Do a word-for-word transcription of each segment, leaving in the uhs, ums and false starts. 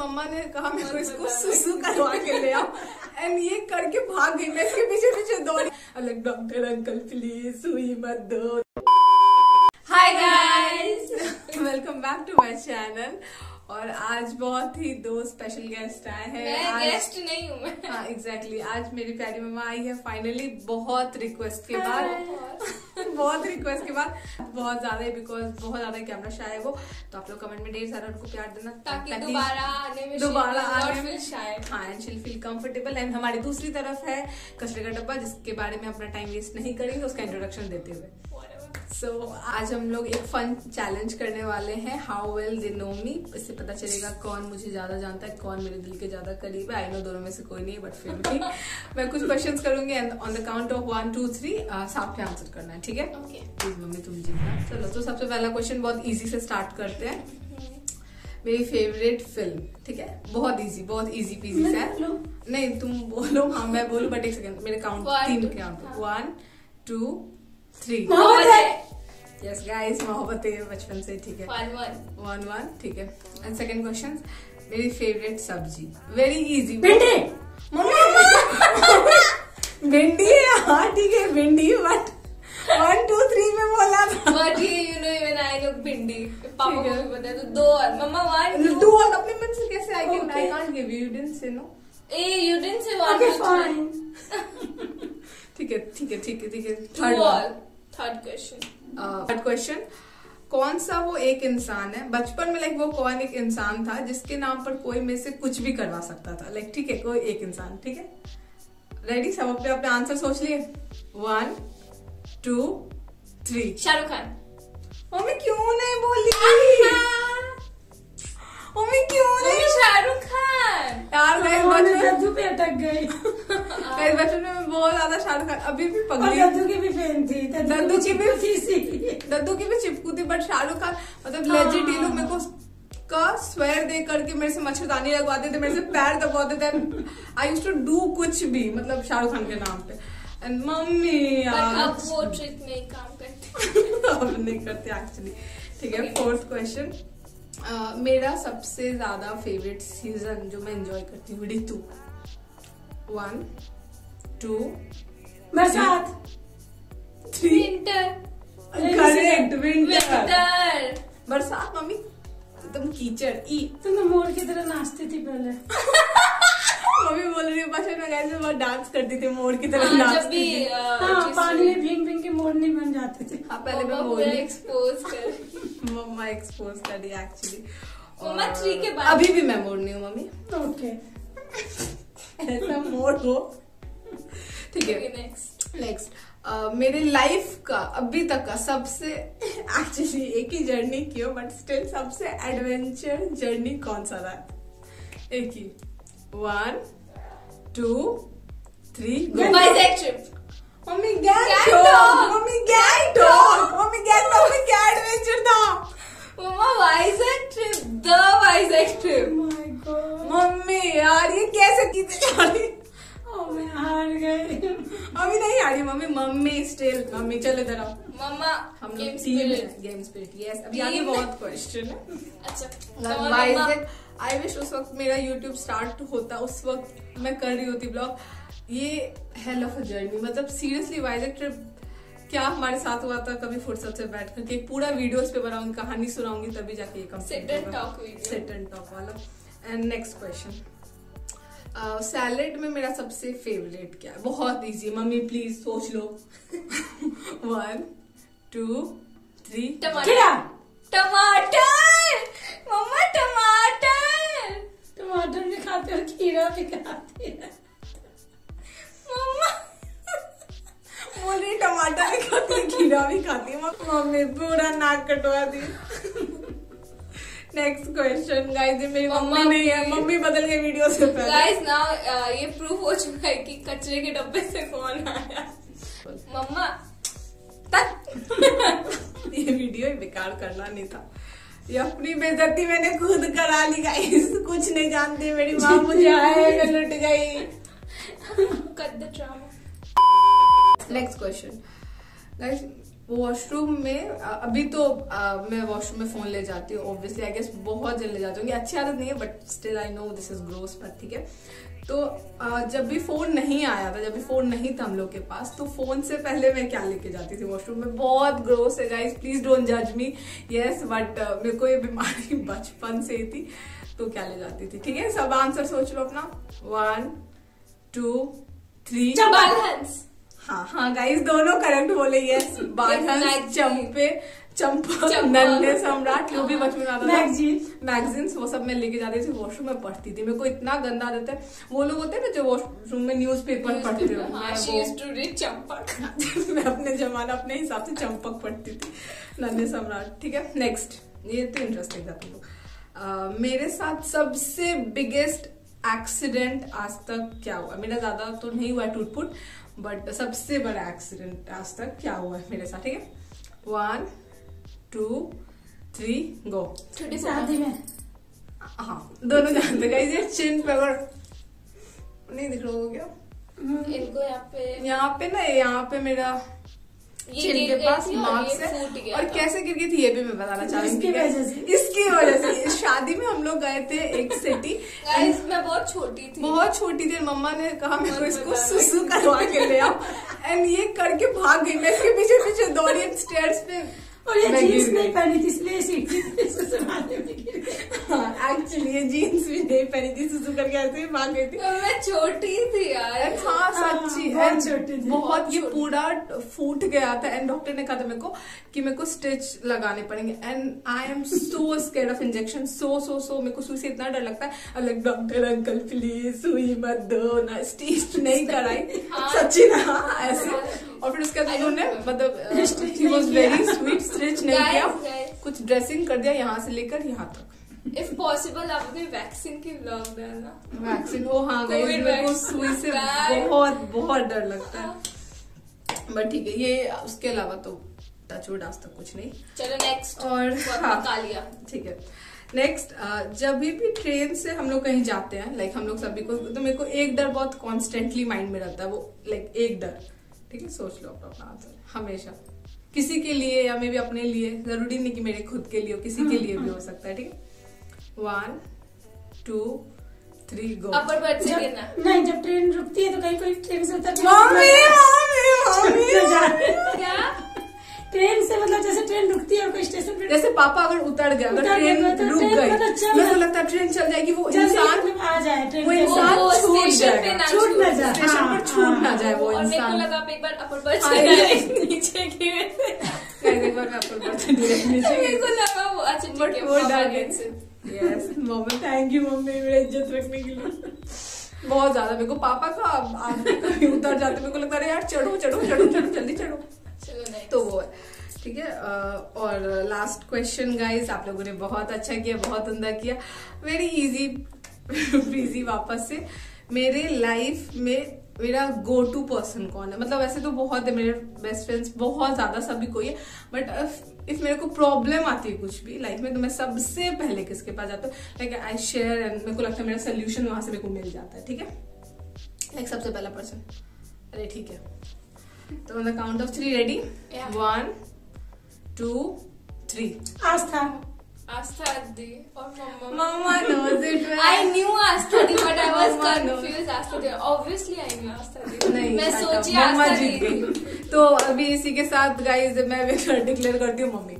मम्मा ने कहा मेरे को इसको सुसु करवा के ले आओ एंड ये करके भाग गई। मैं इसके पीछे पीछे दौड़ी, अलग डॉक्टर अंकल प्लीज सुई मत दो। Hi guys, welcome back to my channel. और आज बहुत ही दो स्पेशल गेस्ट आए हैं। मैं आज, गेस्ट नहीं हूँ मैं। हाँ एग्जैक्टली exactly, आज मेरी प्यारी मम्मा आई है फाइनली, बहुत रिक्वेस्ट के बाद बहुत रिक्वेस्ट के बाद, बहुत ज्यादा बिकॉज बहुत ज्यादा कैमरा शाय है वो। तो आप लोग कमेंट में ढेर सारा उनको प्यार देना ताकि दोबारा आने में दोबारा आने में शाय। हाँ and she'll feel comfortable. And हमारी दूसरी तरफ है कचरे का डब्बा, जिसके बारे में अपना टाइम वेस्ट नहीं करेंगे, उसका इंट्रोडक्शन देते हुए। सो so, आज हम लोग एक फन चैलेंज करने वाले हैं, how well they know me. इससे पता चलेगा कौन मुझे ज्यादा जानता है, कौन मेरे दिल के ज्यादा करीब है। आई नो दोनों में से कोई नहीं है, बट फिर भी मैं कुछ क्वेश्चंस करूंगी and on the count of one two three साथ में आंसर करना है, ठीक है? प्लीज मम्मी तुम जीतना। चलो तो सबसे पहला क्वेश्चन बहुत इजी से स्टार्ट करते हैं। मेरी फेवरेट फिल्म, ठीक है? बहुत इजी, बहुत इजी पीजी है। नहीं तुम बोलो, हाँ मैं बोलूं, बट एक सेकंड, मेरे काउंट तीन count, one two three. Yes guys, मोहब्बत है बचपन से, ठीक है? वन वन वन वन ठीक है। एंड सेकंड क्वेश्चन, मेरी फेवरेट सब्जी, वेरी इजी। भिंडी। भिंडी है, हाँ ठीक है भिंडी, बट वन टू थ्री में बोला था। बट ये you know even I know भिंडी, पापा को भी पता है। तो दो और मम्मा वन टू और अपने मन से कैसे? I can I can't give you, you didn't say no. A you didn't say one. Okay fine. ठीक है ठीक है ठीक है ठीक है। थर्ड और थर्ड क्वेश्चन थर्ड क्वेश्चन, कौन सा वो एक इंसान है बचपन में, लाइक वो कौन एक इंसान था जिसके नाम पर कोई में से कुछ भी करवा सकता था? लाइक ठीक है, कोई एक इंसान, ठीक है? रेडी? सब अपने अपने आंसर सोच लिए? One two three. Shahrukh Khan. मम्मी क्यों नहीं बोली? मम्मी क्यों नहीं? शाहरुख खान यार दद्दू पे अटक गई। बचपन में मैं बहुत ज्यादा शाहरुख खान, अभी भी पगली। दद्दू की भी फैन थी, दद्दू की भी थी सी दद्दू की भी चिपकू थी, बट शाहरुख खान मतलब लेजिट ही लोग मेरे को का स्वेर दे करके मेरे से मच्छरदानी लगवाते थे, मेरे से पैर दबाते थे। आई यूज्ड टू डू कुछ भी, मतलब शाहरुख खान के नाम पे। एंड मम्मी यार अब वो ट्रिक में काम करती अब नहीं करते एक्चुअली, ठीक है? फोर्थ क्वेश्चन, Uh, मेरा सबसे ज्यादा फेवरेट सीजन जो मैं एंजॉय करती हूँ, ऋतु। वन टू बरसात। Three. Winter. Correct, winter. Winter. बरसात मम्मी, तुम कीचड़ ई। तुम तो मोर की तरह नाचती थी पहले। मम्मी बोल रही है बचपन में कैसे बहुत डांस करती थी, मोर की तरह हाँ, नाचती जब भी थी। हाँ, पानी में भींग भींग के मोरनी बन जाते थे। हाँ पहले मैं मम्मा बोल पूरा एक्सपोज कर मम्मा एक्सपोज कर दी एक्चुअली। मम्मा थ्री के बाद अभी भी मैं मोड़ नहीं हूँ मम्मी, ओके ऐसा मोड़ हो, ठीक है? नेक्स्ट नेक्स्ट, uh, मेरे लाइफ का अभी तक का सबसे, एक्चुअली एक ही जर्नी की हो बट स्टिल सबसे एडवेंचर जर्नी कौन सा रहा? एक ही। One two three. Vizag trip. मम्मी गैंगटॉक, गैंगटॉक। मम्मी गैंगटॉक, मम्मी गैंगटॉक में क्या एडवेंचर था? मम्मा Vizag trip, the Vizag trip. My god मम्मी यार ये कैसे की थी? ओ मैं हार गई। अभी नहीं आ रही मम्मी, मम्मी स्टिल मम्मी। चलो इधर आओ, मम्मा हम गेम लोग टीम स्पिरिट। है, गेम स्पिरिट। यस, अभी आगे बहुत क्वेश्चन है। अच्छा वाइजैक, आई विश उस वक्त मेरा यूट्यूब स्टार्ट होता, उस वक्त मैं कर रही होती ब्लॉग। ये हेल ऑफ अ जर्नी, मतलब सीरियसली वाइजैक ट्रिप क्या हमारे साथ हुआ था, कभी फुर्सत से बैठ करके पूरा वीडियोस पे बनाऊंगी, कहानी सुनाऊंगी, तभी जाके ये Sit and talk video. Sit and talk वाला। एंड नेक्स्ट क्वेश्चन, सैलेड में मेरा सबसे फेवरेट क्या है? बहुत इजी, मम्मी प्लीज सोच लो। One two three. टमाटर। टमाटर मम्मा, टमाटर। टमाटर भी खाते हो, खीरा भी खाते हैं। मम्मा बोल रही टमाटर भी खाती है, खीरा भी खाती है। मम्मी पूरा नाक कटवा दी। नेक्स्ट क्वेश्चन गाइस, ये मेरी मम्मी नहीं है, मम्मी बदल गई वीडियो से पहले। गाइस नाउ ये प्रूफ हो चुका है कि कचरे के डब्बे से कौन आया। मम्मा ये वीडियो ही बेकार करना नहीं था, ये अपनी बेइज्जती मैंने खुद करा ली गाइस। कुछ नहीं जानती मेरी माँ, मुझे आएगा लुट गई। Cut the drama. Next question guys, washroom में अ, अभी तो आ, मैं वॉशरूम में फोन ले जाती हूँ ऑब्वियसली, आई गेस बहुत जल्द ले जाती हूँ, अच्छी आदत नहीं है but still I know this is gross, पर ठीक है। तो आ, जब भी फोन नहीं आया था, जब भी फोन नहीं था हम लोग के पास, तो फोन से पहले मैं क्या लेके जाती थी वॉशरूम में, बहुत ग्रोस है गाइस, प्लीज डोंट जज मी, यस, बट मेरे को ये बीमारी बचपन से ही थी, तो क्या ले जाती थी, ठीक है। सब आंसर सोच लो अपना, वन टू थ्री, बालहंस। हाँ हाँ गाइस दोनों करेक्ट बोले, यस, बालहंस, चंपे, चंपक, चंपक। नन्हे सम्राट, जो भी बचपन में आता था, मैगजीन मैगजीन्स, वो सब मैं लेके जाती थी वॉशरूम में, पढ़ती थी। मेरे को इतना गंदा आदत है, वो लोग होते हैं ना जो वॉशरूम में न्यूज़पेपर पढ़ते हो, मैं She used to read Champak. मैं अपने जमाना अपने हिसाब से चंपक पढ़ती थी, नन्हे सम्राट, ठीक है। नेक्स्ट, ये तो इंटरेस्टिंग था तुम लोग। अह, मेरे साथ सबसे बिगेस्ट एक्सीडेंट आज तक क्या हुआ, मेरा ज्यादा तो नहीं हुआ टूट फूट, बट सबसे बड़ा एक्सीडेंट आज तक क्या हुआ है मेरे साथ, ठीक है। One two three go. छोटी शादी में हाँ दोनों जानते गाइस, ये चिन पे अगर नहीं दिख रहा हो गया, इनको यहाँ पे यहाँ पे ना, यहाँ पे मेरा ये चिन गिर के गई पास थी और मार्क्स ये है, फूट गया और था। कैसे गिर गई थी ये भी मैं बताना चाहूंगी। इसकी वजह से। इसकी वजह से शादी में हम लोग गए थे एक सिटी, गाइस मैं बहुत छोटी थी, बहुत छोटी थी, मम्मा ने कहा मेरे को इसको सुसु करवा के ले आओ, एंड ये करके भाग गई, मैं इसके पीछे पीछे दौड़ी स्टेयर्स पे, और ये मैं जीन्स गिर नहीं गई। पहनी थी इसलिए सीटी ससुराले में गिर गई। हाँ एक्चुअली ये जीन्स भी नहीं पहनी थी, सुसु करके ऐसे ही भाग गई थी। मैं छोटी थी यार। And हाँ सच्ची, बहुत and छोटी थी। बहुत ये पूरा फूट गया था, एंड डॉक्टर ने कहा था मेरे को कि मेरे को स्टिच लगाने पड़ेंगे, and I am so scared of injection, so so so मेरे को सुई से इतना डर लगता है, लाइक डॉक्टर अंकल प्लीज सुई मत दो ना, स्टिच नहीं कराई, सच्ची ना, हाँ, ऐसे। और फिर उसके बाद उन्होंने मतलब he was very sweet, stitch नहीं किया, Guys, guys. कुछ ड्रेसिंग कर दिया यहाँ से लेकर यहाँ तक। इफ पॉसिबल आप अपनी वैक्सीन की ब्लॉग देना। वैक्सीन, ओ हाँ गाइस, Covid मेरे को vaccine सुई से bad. बहुत बहुत डर लगता है, बट ठीक है, ये उसके अलावा तो टचवुड आज तक कुछ नहीं। चलो नेक्स्ट। और हाँ कालिया। ठीक है, नेक्स्ट, जब भी भी ट्रेन से हम लोग कहीं जाते हैं, लाइक हम लोग सभी को, तो मेरे को एक डर बहुत कॉन्स्टेंटली माइंड में रहता है, वो लाइक एक डर, ठीक है, सोच लो अपना अपना आंसर, हमेशा किसी के लिए या मे भी अपने लिए, जरूरी नहीं कि मेरे खुद के लिए हो, किसी के लिए भी हो सकता है, ठीक है। One two three go. Upper berth से जब- गिरना। नहीं, जब ट्रेन रुकती है तो कहीं कोई ट्रेन से उतरती मम्मी मम्मी मम्मी, क्या? ट्रेन से मतलब जैसे ट्रेन रुकती है और कोई स्टेशन पे जैसे पापा अगर उतर गया, अगर उतर गया ट्रेन तो रुक ट्रेन गई, पता चल- मेरे को लगता है ट्रेन चल जाएगी, वो जल्दी इंसान मतलब आ जाए ट्रेन वो पे। इंसान वो छूट स्टेशन पे जाएगा, ना छूट ना जाए, स्टेशन हाँ, पर छूट ना हाँ। जाए वो और मेरे को इंसान। लगा आप एक बार अपर बर्थ हाँ, से ये- direct नीचे गिरे थे। Guys, एक बार मैं आपको बता दूं, नीचे मेरे को लगा वो अच्छा ठीक बट है, वो पापा डर ने गए। से। Yes mummy, thank you mummy मेरा इज्जत रखने के लिए, बहुत ज्यादा। मेरे को पापा का आप कभी उतर जाते, मेरे को लगता है यार चढ़ो चढ़ो चढ़ो चढ़ो जल्दी चढ़ो, चलो next। तो वो है, ठीक है। अ, और लास्ट क्वेश्चन गाइस, आप लोगों ने बहुत अच्छा किया, बहुत उम्दा किया, वेरी इजी इजी। वापस से, मेरे लाइफ में मेरा गो टू पर्सन कौन है, मतलब वैसे तो बहुत है, मेरे बेस्ट फ्रेंड्स बहुत ज्यादा सभी कोई है, बट इफ मेरे को प्रॉब्लम आती है कुछ भी लाइफ में, तो मैं सबसे पहले किसके पास जाता हूँ, लाइक आई शेयर, एंड मेरे को लगता है मेरा सोल्यूशन वहां से मेरे को मिल जाता है, ठीक है। लाइक सबसे पहला पर्सन, अरे ठीक है, तो on the count of three, ready, Yeah. One two three. Aastha. Aastha दी और मम्मा। मम्मा knows it well. I knew Aastha the but I was Mama knows. confused। Aastha the obviously I knew आस्था दी। नहीं, मैं shut सोची up. मम्मा आस्था जीत दी। गई। तो अभी इसी के साथ गाइस मैं विनर डिक्लेयर करती हूँ मम्मी।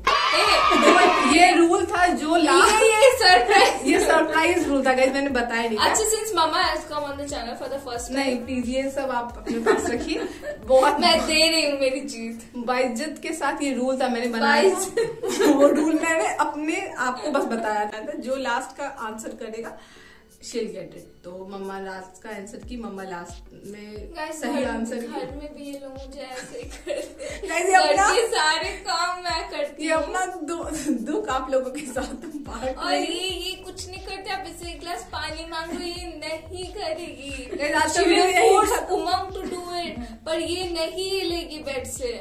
ए, ये रूल था जो ये लास्ट, ये सरप्राइज। ये सरप्राइज रूल था गाइस, मैंने बताया नहीं था। अच्छा since mama has come on the channel for the first time। नहीं प्लीज ये सब आप अपने पास रखिए, बहुत मैं दे रही हूँ मेरी जीत। बाइज्जत के साथ ये रूल था, मैंने बनाया था। वो रूल मैंने अपने आपको बस बताया था, जो लास्ट का आंसर करेगा she'll get it। तो मम्मा लास्ट का आंसर की, मम्मा लास्ट में Guys, सही घर- आंसर घर की। में भी ये लोग मुझे ऐसे ही करते हैं। Guys, ये अपना- घर के सारे काम मैं करती ये हूँ। अपना दु- दुख आप लोगों के साथ बांट और रही ये ये कुछ नहीं करते, आप इसे एक गिलास पानी मांगो ये नहीं करेगी। Guys, आज She तक will यही force खत्म- उमंग to do it, पर ये नहीं हिलेगी बेड से।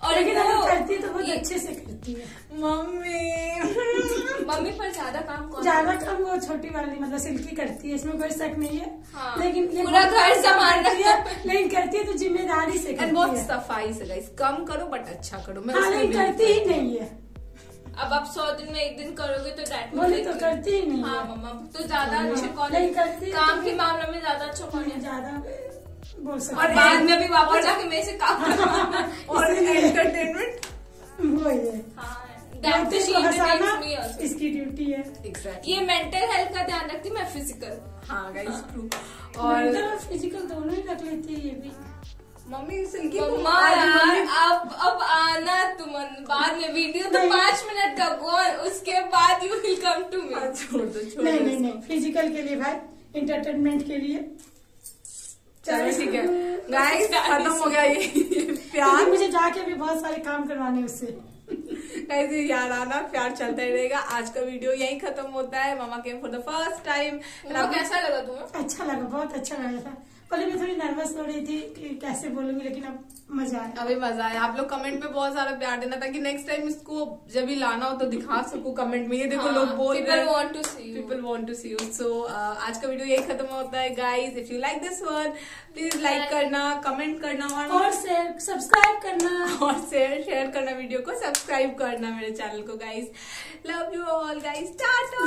और लेकिन अगर वो- करती है तो बहुत ये- अच्छे से करती है। मम्मी मम्मी पर ज्यादा काम कौन ज्यादा काम वो छोटी वाली मतलब सिल्की करती है, इसमें कोई शक नहीं है। हाँ, लेकिन ये पूरा बहुत घर काम संभालना। करती है, लेकिन करती है तो जिम्मेदारी से एंड करती बहुत है। सफाई से गाइस, कम करो बट अच्छा करो। मैं हाँ, उसमें लेकिन believe करती ही करती हूँ। नहीं है। अब आप सौ दिन में एक दिन करोगे तो डैट बोली तो करती ही नहीं हाँ है। मम्मा तो ज्यादा अच्छे कौन नहीं है? करती है काम तो के मामले में ज्यादा अच्छा कौन है? ज्यादा बोल सकते और हैं। बाद में भी वापस जाके मेरे से काम करवाना। और इसीलिए- एंटरटेनमेंट वो ही है। हाँ, that डॉक्टर she को हंसाना entertains me also. इसकी ड्यूटी है। एग्जैक्टली। ये मेंटल हेल्थ का ध्यान रखती मैं फिजिकल। हाँ गाइस ट्रू। और और फिजिकल दोनों ही रख लेती है ये भी। मम्मी सिल्की मम्मा आज यार मम्मी- अब अब आना तुम बाद में वीडियो तो नहीं। पाँच मिनट का कौन उसके बाद you will come to me. हाँ, छोड़ दो छोड़ नहीं दो नहीं नहीं, फिजिकल के लिए भाई, इंटरटेनमेंट के लिए। चलो ठीक है गाइस, खत्म हो गया ये क्योंकि प्यार। मुझे जाके भी बहुत सारे काम करवाने उससे। ऐसे यार आना प्यार चलता ही रहेगा। आज का वीडियो यही खत्म होता है। मामा came for the first time. वो कैसा लगा तुम्हें? अच्छा लगा, बहुत अच्छा लगा था। पहले मैं थोड़ी नर्वस हो रही थी कि कैसे बोलूंगी, लेकिन अब मजा आया। अभी मजा आया। आप लोग कमेंट में बहुत सारा प्यार देना ताकि नेक्स्ट टाइम इसको जब भी लाना हो तो दिखा सकूं कमेंट में। ये देखो लोग बोल रहे people हैं want to see you. People want to see you. So आज का वीडियो यही खत्म होता है guys. If you like this one please like करना, कमेंट करना और और शेयर सब्सक्राइब करना। और शेयर शेयर करना, वीडियो को सब्सक्राइब करना मेरे चैनल को guys. Love you all guys, टाटा।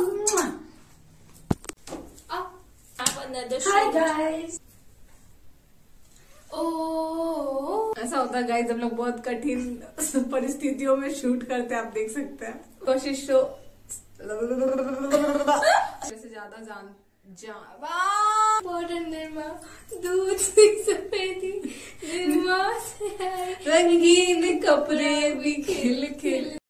Have another hi show. Guys. Oh. ऐसा होता है गाइस, हम लोग बहुत कठिन परिस्थितियों में शूट करते हैं, आप देख सकते हैं। कोशिश तो से ज्यादा जान जान Pardon निर्मा, दूध सी सफेदी निर्मा से है। रंगीन कपड़े भी खिल खिल